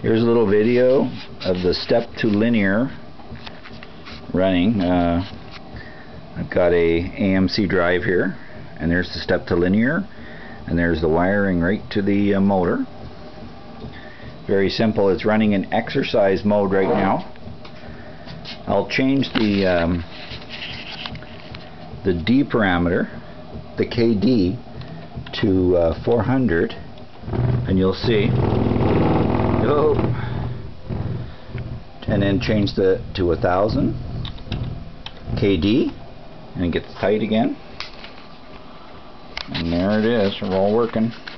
Here's a little video of the step2lin running. I've got a AMC drive here, and there's the step2lin, and there's the wiring right to the motor. Very simple. It's running in exercise mode right now. I'll change the D parameter, the KD, to 400, and you'll see. Oh, and then change to 1000 KD, and it gets tight again. And there it is. We're all working.